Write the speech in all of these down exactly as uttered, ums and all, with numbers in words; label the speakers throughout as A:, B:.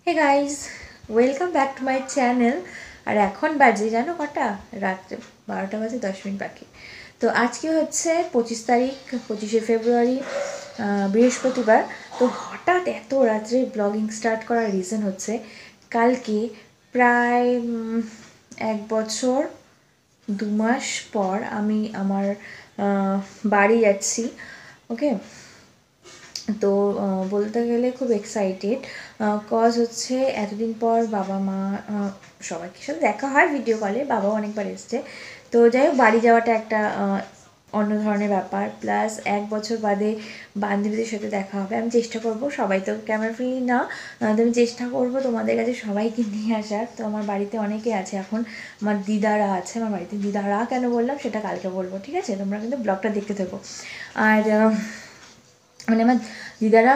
A: Hey guys, welcome back to my channel. আর এখন বাজে জানো কটা? রাত্রে বারোটা বাজে দশ মিনিট বাকি। তো আজকে হচ্ছে পঁচিশ তারিখ, পঁচিশে ফেব্রুয়ারি, বৃহস্পতিবার। তো হঠাৎ এত রাত্রে ব্লগিং স্টার্ট করার রিজন হচ্ছে কালকে প্রায় এক বছর দু মাস পর আমি আমার বাড়ি যাচ্ছি। ওকে, তো বলতে গেলে খুব এক্সাইটেড, কজ হচ্ছে এতদিন পর বাবা মা সবাইকে সাথে দেখা হয় ভিডিও কলে, বাবাও অনেকবার এসছে। তো যাই হোক, বাড়ি যাওয়াটা একটা অন্য ধরনের ব্যাপার, প্লাস এক বছর বাদে বান্ধবীদের সাথে দেখা হবে। আমি চেষ্টা করব, সবাই তো ক্যামেরা ফ্রি না, তো আমি চেষ্টা করব তোমাদের কাছে সবাইকে নিয়ে আসার। তো আমার বাড়িতে অনেকে আছে এখন, আমার দিদারা আছে আমার বাড়িতে। দিদারা কেন বললাম সেটা কালকে বলবো, ঠিক আছে? তোমরা কিন্তু ব্লগটা দেখতে থাকো। আর মানে আমার দিদারা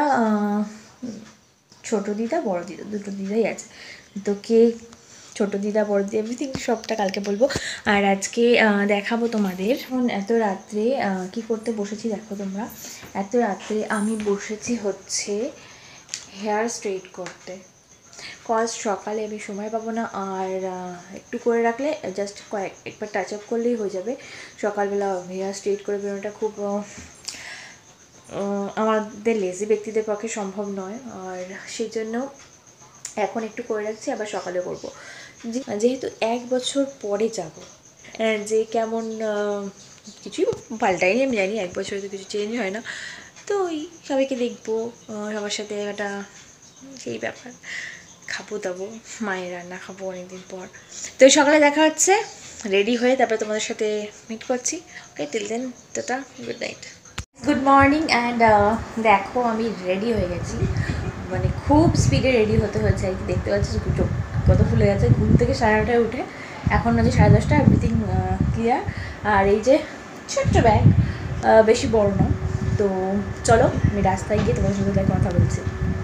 A: ছোটো দিদা বড় দিদা দুটো দিদাই আছে। তো কে ছোটো দিদা বড় দিদা এভরিথিং সবটা কালকে বলবো। আর আজকে দেখাবো তোমাদের। এখন এত রাত্রে কি করতে বসেছি দেখো তোমরা। এত রাত্রে আমি বসেছি হচ্ছে হেয়ার স্ট্রেট করতে, কজ সকালে আমি সময় পাবো না। আর একটু করে রাখলে জাস্ট কয়েক একবার টাচ আপ করলেই হয়ে যাবে। সকালবেলা হেয়ার স্ট্রেট করে বেরোনোটা খুব আমাদের লেজি ব্যক্তিদের পক্ষে সম্ভব নয়। আর সেই জন্য এখন একটু করে রাখছি, আবার সকালে করবো। যেহেতু এক বছর পরে যাব, যে কেমন কিছুই পাল্টাইনি আমি জানি, এক বছরে তো কিছু চেঞ্জ হয় না। তো ওই সবাইকে দেখবো, সবার সাথে একটা সেই ব্যাপার, খাবো দাবো, মায়ের রান্না খাবো অনেকদিন পর। তো সকালে দেখা হচ্ছে, রেডি হয়ে তারপরে তোমাদের সাথে মিট করছি। Okay, till then tata, good night. Good morning and দেখো আমি রেডি হয়ে গেছি, মানে খুব স্পিডে রেডি হতে হয়েছে আর কি। দেখতে পাচ্ছি চোখ কত ফুলে গেছে। ঘুম থেকে সাড়ে নটায় উঠে এখন হচ্ছে সাড়ে দশটা, এভরিথিং ক্লিয়ার। আর এই যে ছোট্ট ব্যাগ, বেশি বড় না। তো চলো আমি রাস্তায় গিয়ে তোমার সাথে কথা বলছি।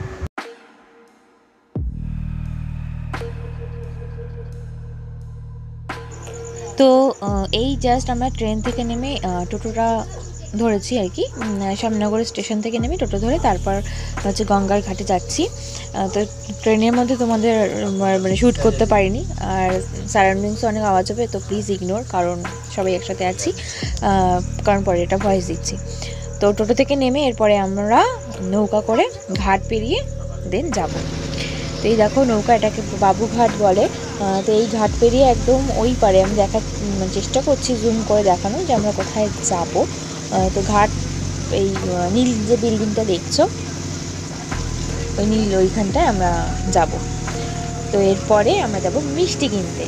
A: তো এই জাস্ট আমরা ট্রেন থেকে নেমে টোটোটা ধরেছি আর কি, শ্যামনগর স্টেশন থেকে নেমে টোটো ধরে তারপর হচ্ছে গঙ্গার ঘাটে যাচ্ছি। তো ট্রেনের মধ্যে তোমাদের মানে শ্যুট করতে পারিনি, আর সারাউন্ডিংসে অনেক আওয়াজ হবে, তো প্লিজ ইগনোর, কারণ সবাই একসাথে আছি, কারণ পরে এটা ভয়েস দিচ্ছি। তো টোটো থেকে নেমে এরপরে আমরা নৌকা করে ঘাট পেরিয়ে দেন যাব। তো এই দেখো নৌকা, এটাকে বাবুঘাট বলে। তো এই ঘাট পেরিয়ে একদম ওই পারে আমি দেখার চেষ্টা করছি জুম করে দেখানো যে আমরা কোথায় যাব। তো ঘাট, এই নীল যে বিল্ডিংটা দেখছো, ওই নীল ওইখানটায় আমরা যাব। তো এরপরে আমরা যাব মিষ্টি কিনতে।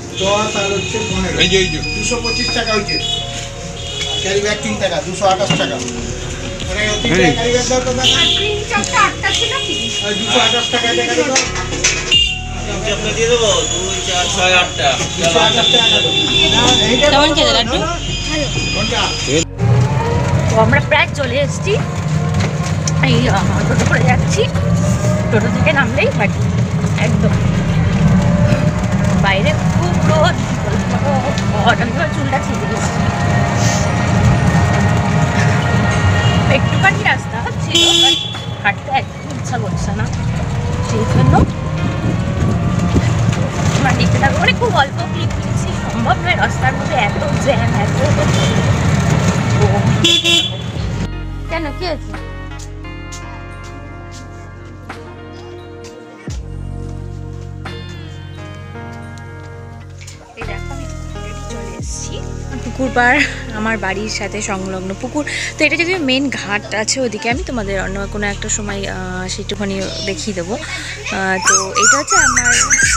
B: দুশো পঁচিশ টাকা হয়েছে, ক্যারি ব্যাগ তিন টাকা, দুশো আঠাশ টাকা।
A: তো আমরা প্রায় চলে এসেছি, এই টোটো করে যাচ্ছি। টোটো থেকে নামলেই বাড়ি, একদম বাইরে খুব রোদ, আমি চুলটা ছিঁড়ে গেছি। একটুখানি রাস্তা ছিল, হাঁটতে একদম ইচ্ছা করছে না, সেই জন্য আমরা দেখতে থাকবো। মানে খুব অল্প ক্লিপ নিয়েছি, সম্ভব নয় রাস্তার মধ্যে এত জ্যাম, এত কেন কি আছে। পুকুর পাড় আমার বাড়ির সাথে সংলগ্ন পুকুর। তো এটা যদি মেন ঘাট আছে ওদিকে, আমি তোমাদের অন্য কোনো একটা সময় সেটুখানি দেখিয়ে দেবো। তো এটা হচ্ছে আমার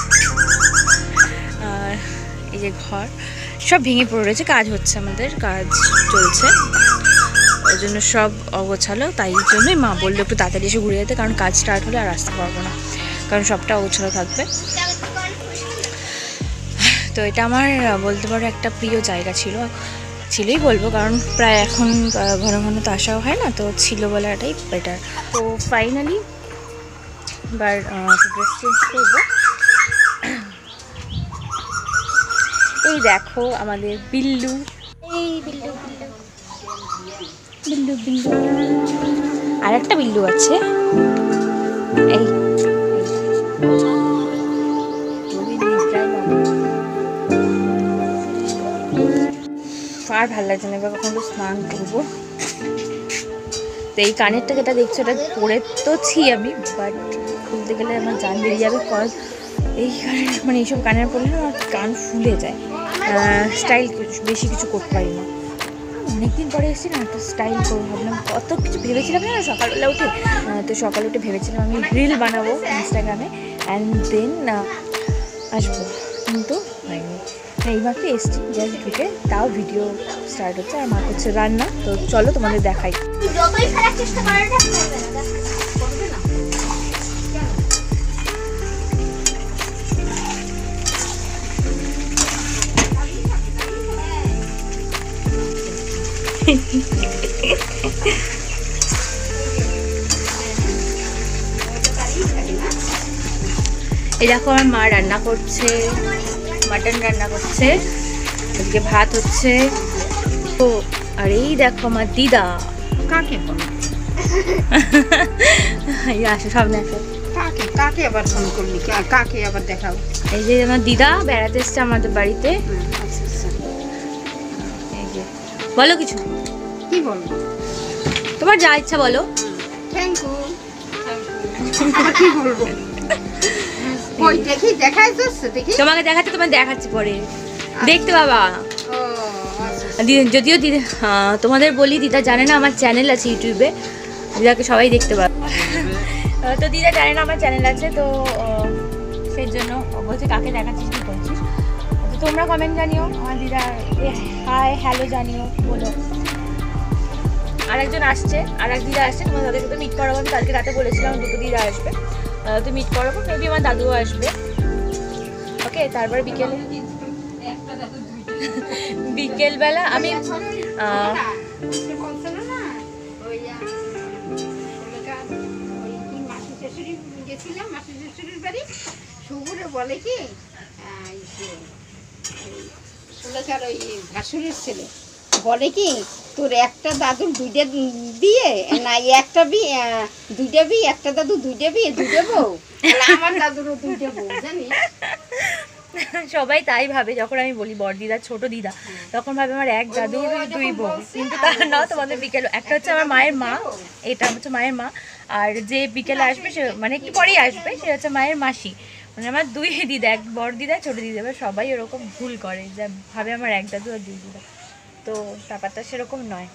A: এই যে ঘর, সব ভেঙে পড়ে রয়েছে, কাজ হচ্ছে, আমাদের কাজ চলছে, ওই জন্য সব অগোছালো। তাই জন্যই মা বললো একটু তাড়াতাড়ি এসে ঘুরে যেতে, কারণ কাজ স্টার্ট হলে আর আসতে পারবো না, কারণ সবটা অগোছালো থাকবে। তো এটা আমার বলতে পারো একটা প্রিয় জায়গা ছিল, ছিলই বলবো, কারণ প্রায় এখন ঘন ঘন তো আসাও হয় না, তো ছিল বলাটাই বেটার। তো ফাইনালি এবার ড্রেস চেঞ্জ করবো। এই দেখো আমাদের বিল্লু, এই বিল্লু বিল্লু বিল্লু আর একটা বিল্লু আছে, এই আর ভালো লাগছে না, এবার কখন স্নান করবো। তো এই কানেরটা যেটা দেখছো এটা পরে তো ছি আমি, বাট খুলতে গেলে আমার জান বেরিয়ে যাবে। কজ এই কানের মানে এইসব কানের পরলে না আমার কান ফুলে যায়, স্টাইল বেশি কিছু করতে পারি না। অনেকদিন পরে এসেছি না, একটা স্টাইল করবো ভাবলাম, কত কিছু ভেবেছিলাম না সকালবেলা উঠে। তো সকালে উঠে ভেবেছিলাম আমি রিল বানাবো ইনস্টাগ্রামে, অ্যান্ড দেন আসবো, কিন্তু হয়নি। এইমাত্র এসছি জাস্ট ঢুকে, তাও ভিডিও স্টার্ট হচ্ছে আর মা করছে রান্না। তো চলো তোমাদের দেখাই। এই দেখো আমার মা রান্না করছে, মাটন রান্না করছে, এদিকে ভাত হচ্ছে। তো আর এই দেখো আমার দিদা,
C: কাকে বলো?
A: এই আসো সামনে আসো।
C: কাকে কাকে আবার ফোন করলি? কা- কাকে আবার দেখাও?
A: এই যে আমার দিদা বেড়াতে এসছে আমাদের বাড়িতে।
C: হুম, আচ্ছা, আচ্ছা।
A: এই যে বলো কিছু,
C: কি বলবো?
A: তোমার যা ইচ্ছা বলো।
C: Thank you. আর কি বলবো? কই দেখি দেখাই যাচ্ছে দেখি।
A: তোমাকে দেখাচ্ছি, তোমায় দেখাচ্ছি পরে দেখতে বাবা।
C: ও আচ্ছা।
A: দি- যদিও দিদা হ্যাঁ, তোমাদের বলি দিদা জানে না আমার চ্যানেল আছে ইউটিউবে, দিদাকে সবাই দেখতে পাবে। তো দিদা জানে না আমার চ্যানেল আছে, তো আহ, সেই জন্য বলছে কাকে দেখাচ্ছিস কি করছিস। তো তোমরা কমেন্ট জানিও, আমার দিদা হাই হ্যালো জানিও বলো। আরেকজন আসছে, আর এক দিদা আসছে, তোমার তাদের সাথে মিট করাবো। আমি কালকে রাতে বলেছিলাম দুটো দিদা আসবে, আহ, তো মিট করাবো। মেবি আমার দাদুও আসবে। ওকে, তারপর বিকেলে বিকেলবেলা আমি আহ,
C: বলে কি ওই ভাসুরের ছেলে বলে কি তোর একটা দাদুর দুইটা বিয়ে না, একটা বিয়ে দুইটা বিয়ে, একটা দাদু দুইটা বিয়ে দুইটা বউ। আমার দাদুরও দুইটা বউ জানিস।
A: সবাই তাই ভাবে, যখন আমি বলি বড় দিদা ছোট দিদা, তখন ভাবে আমার এক দাদুর দুই বউ, কিন্তু তা না। তোমাদের বিকেল একটা হচ্ছে আমার মায়ের মা, এটা হচ্ছে মায়ের মা, আর যে বিকেলে আসবে সে মানে একটু পরেই আসবে, সে হচ্ছে মায়ের মাসি। মানে আমার দুই দিদা, এক বড় দিদা ছোট দিদা। এবার সবাই ওরকম ভুল করে, যা ভাবে আমার এক দাদু আর দুই দিদা, তো ব্যাপারটা সেরকম নয়।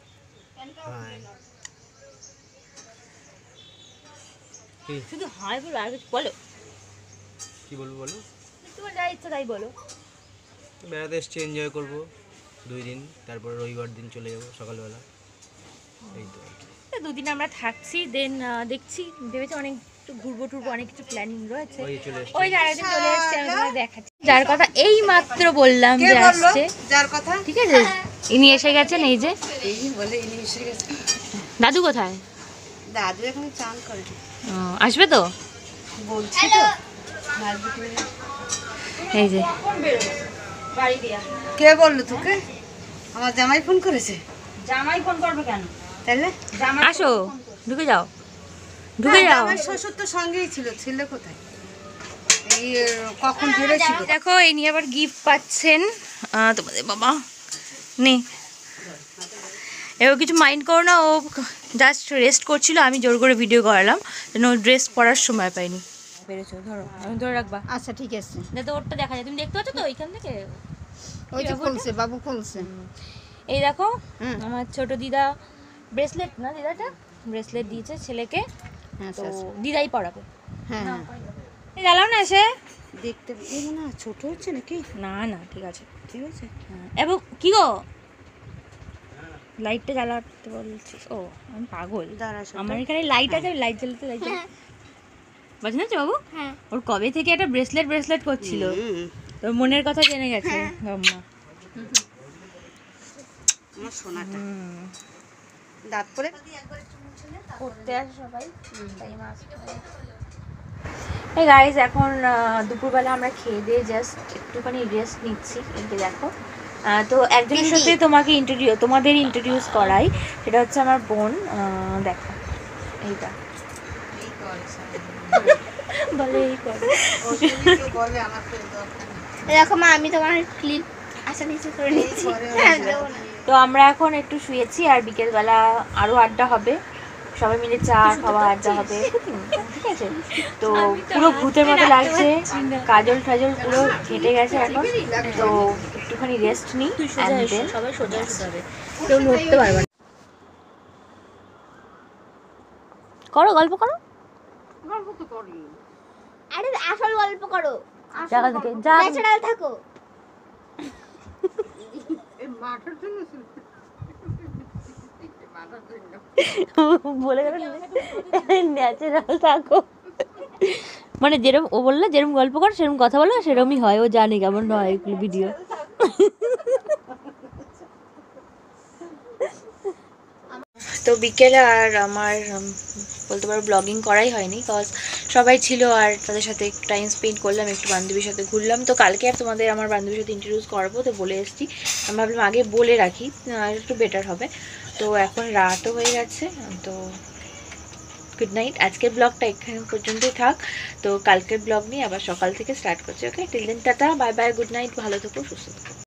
A: শুধু হাই বলো, আর কিছু বলো।
D: কি বলবো বলো?
A: তোমার যা ইচ্ছা তাই বলো।
D: বেড়াতে এসছি, এনজয় করবো দুই দিন, তারপর রবিবার দিন চলে যাবো সকালবেলা। এই তো আর কি।
A: তো দুদিন আমরা থাকছি, দেন দেখছি ভেবেছি অনেক একটু ঘুরবো টুরবো, অনেক কিছু প্ল্যানিং রয়েছে।
D: ওই চলে এসছি।
A: ওই আরেকদিন চলে এসছে, আমি তোমাদের দেখাচ্ছি। যার কথা এই মাত্র বললাম যে আসছে,
C: যার কথা
A: ঠিক আছে, ইনি এসে গেছেন। এই যে
C: এই বলে ইনি এসে গেছে।
A: দাদু কোথায়?
C: দাদু এখন চান করে
A: ও, আসবে তো?
C: বলছি তো।
A: এই যে
C: কে বললো তোকে? আমার জামাই ফোন করেছে।
A: জামাই ফোন করবে কেন?
C: তাহলে
A: আসো, ঢুকে যাও, ঢুকে যাও।
C: আমার শ্বশুর তো সঙ্গেই ছিল, ছিল কোথায়? এই কখন বেরোছিল?
A: দেখো এই নিয়ে আবার গিফট পাচ্ছেন আহ, তোমাদের বাবা নে। এবার কিছু মাইন্ড করো না, ও জাস্ট রেস্ট করছিল, আমি জোর করে ভিডিও করালাম, যেন ও ড্রেস পরার সময় পাইনি। পেরেছো, ধরো, আমি ধরে রাখবা,
C: আচ্ছা ঠিক আছে।
A: যাতে ওরটা দেখা যায়। তুমি দেখতে পাচ্ছ তো এইখান থেকে?
C: ওই যে খুলছে, বাবু খুলছে।
A: এই দেখো
C: হুম।
A: আমার ছোট দিদা ব্রেসলেট, না দিদাটা ব্রেসলেট দিয়েছে ছেলেকে,
C: আচ্ছা
A: তো
C: আচ্ছা।
A: দিদাই পরাবে।
C: হ্যাঁ হ্যাঁ।
A: এই জ্বালাও না এসে।
C: দেখতে এই না ছোট হচ্ছে নাকি?
A: না না ঠিক আছে, ঠিক আছে। হ্যাঁ, এবং কি গো লাইটটা জ্বালাতে বলছিস? ও আমি পাগল,
C: দাঁড়া,
A: আমার এখানে লাইট আছে, আমি লাইট জ্বালাতে লাইট বুঝলি না বাবু? ওর কবে থেকে একটা ব্রেসলেট ব্রেসলেট করছিল, তোর মনের কথা জেনে গেছে আম্মা।
C: আমার সোনাটা দাঁত পরে
A: করতে আসে সবাই, তাই মাছ। এই গাইজ এখন আহ, দুপুরবেলা আমরা খেয়ে দিয়ে জাস্ট একটুখানি রেস্ট নিচ্ছি। এদিকে দেখো, আহ, তো একজনের সাথে তোমাকে ইন্ট্রোডিউ তোমাদের ইন্ট্রোডিউস করাই, সেটা হচ্ছে আমার বোন। আহ, দেখো এইটা বলে এই করে।
E: এরকম আমি তোমার ক্লিপ আশা নিচে করে নিচ্ছি। হ্যাঁ, দেবো না।
A: তো আমরা এখন একটু শুয়েছি আর বিকেলবেলা আরও আড্ডা হবে, সবাই মিলে চা খাওয়া আড্ডা হবে, ঠিক আছে? তো পুরো ভূতের মতো লাগছে, কাজল টাজল পুরো ঘেটে গেছে এখন, তো একটুখানি রেস্ট নিই। সবাই সোজা হবে, কেউ নড়তে পারবে না। করো গল্প করো,
C: গল্প তো করি।
E: আরে আসল গল্প করো,
A: জায়গা থেকে যা
E: ন্যাচারাল থাকো।
C: এই মাঠের জন্য ছিল। মাঠের জন্য।
A: বলে গেল ন্যাচারাল থাকো, মানে যেরকম ও বললো যেরকম গল্প কর সেরকম কথা বলো, সেরকমই হয়, ও জানে কেমন হয় এগুলো ভিডিও। তো বিকেলে আর আমার উম, বলতে পারো ব্লগিং করাই হয়নি, কজ সবাই ছিল আর তাদের সাথে টাইম স্পেন্ড করলাম, একটু বান্ধবীর সাথে ঘুরলাম। তো কালকে আর তোমাদের আমার বান্ধবীর সাথে ইন্ট্রোডিউস করবো, তো বলে এসেছি, আমি ভাবলাম আগে বলে রাখি, আর একটু বেটার হবে। তো এখন রাতও হয়ে গেছে, তো গুড নাইট। আজকের ব্লগটা এখানে পর্যন্তই থাক, তো কালকের ব্লগ নিয়ে আবার সকাল থেকে স্টার্ট করছি। Okay, till then tata, bye bye, good night, ভালো থেকো, সুস্থ থেকো।